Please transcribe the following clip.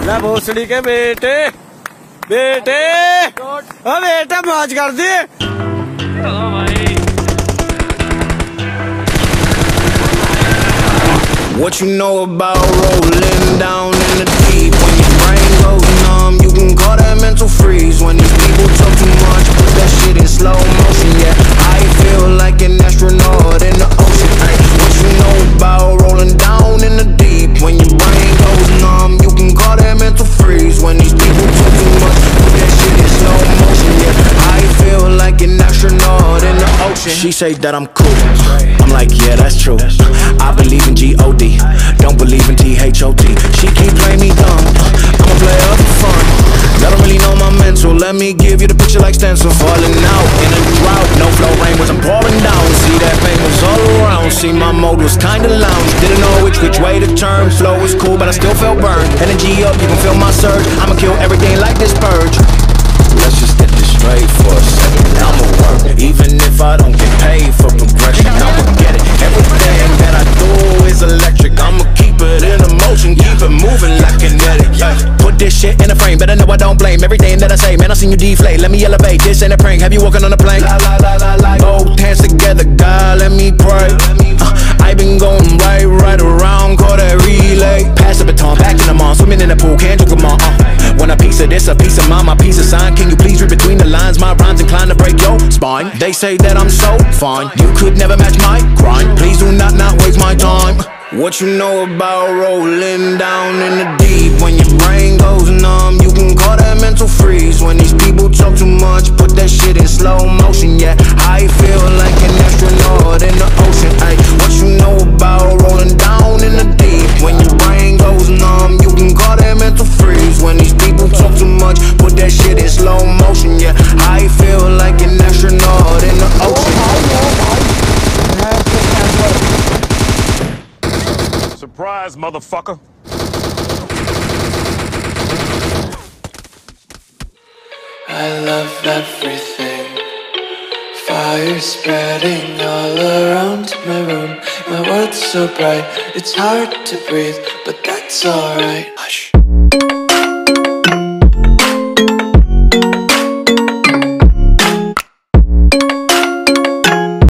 ला भोसड़ी के बेटे बेटे ओ बेटा मौज कर दी। What you know about rolling down in the deep? When your brain goes numb, you can call that mental freeze. When these people talk too much, put that shit in slow motion. Yeah, I feel like an astronaut in the ocean. Ay, what you know about rolling down in the deep? When your brain goes numb, you can call that mental freeze. When these people talk too much, put that shit in slow motion. Yeah, I feel like an astronaut in the ocean. She say that I'm cool, I'm like, yeah, that's true. I believe in G-O-D, don't believe in T-H-O-T. She keep playing me dumb, I'm a player for fun. Y'all don't really know my mental, let me give you the picture like stencil. Falling out in a drought, no flow rain wasn't pouring down. See that pain was all around, see my mode was kinda lounge. Didn't know which way to turn, flow was cool but I still felt burned. Energy up, you can feel my surge, I'ma kill everything like this purge. Let's just get this straight for a second, I'ma work. Even if I don't get paid for progression, I'ma get it. Everything that I do is electric, I'ma keep it in motion, keep it moving like kinetic. Put this shit in a frame, better know I don't blame everything that I say. Man, I seen you deflate, let me elevate, this ain't a prank. Have you walking on a plane? Both hands together, God, let me pray. I been going right around, call that relay. Pass the baton, back in the mall, swimming in the pool, can't drink them all. Want a piece of this, a piece of mine, my piece of sign. Can you please read between the lines? My rhymes inclined to break your spine. They say that I'm so fine, you could never match my grind. Please do not waste my time. What you know about rolling down in the deep? When your brain goes numb, you can call that mental freeze. When these people talk too much, put that shit in slow motion. Yeah, I feel like an astronaut in the ocean. Ay, what you know about rolling down in the deep? When your brain goes numb, you can call that mental freeze. When these people talk too much, put that shit in slow motion. Yeah, I feel like an astronaut in the ocean. Surprise, motherfucker. I love everything. Fire spreading all around my room. My world's so bright, it's hard to breathe, but that's alright. Hush.